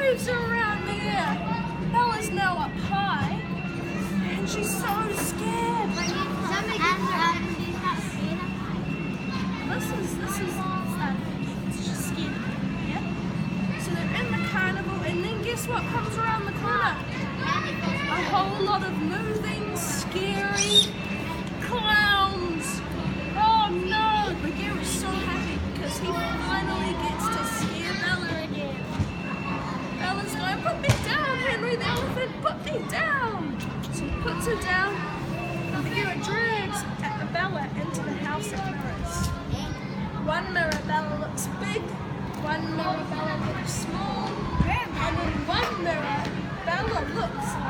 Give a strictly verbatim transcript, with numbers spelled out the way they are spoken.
moves her around the air. Bella's now up high, and she's so scared. This is, this is, uh, she's scared. Yeah? So they're in the carnival, and then guess what comes around the corner? A whole lot of moving, scary clowns. Oh no! Bagheera's so happy because he finally gets to scare Bella again. Bella's going, put me down, Henry the elephant, put me down! So he puts her down, and Bagheera drags Bella into the house of mirrors. One mirror, Bella looks big, one mirror, Bella looks small, and in one mirror, Bella looks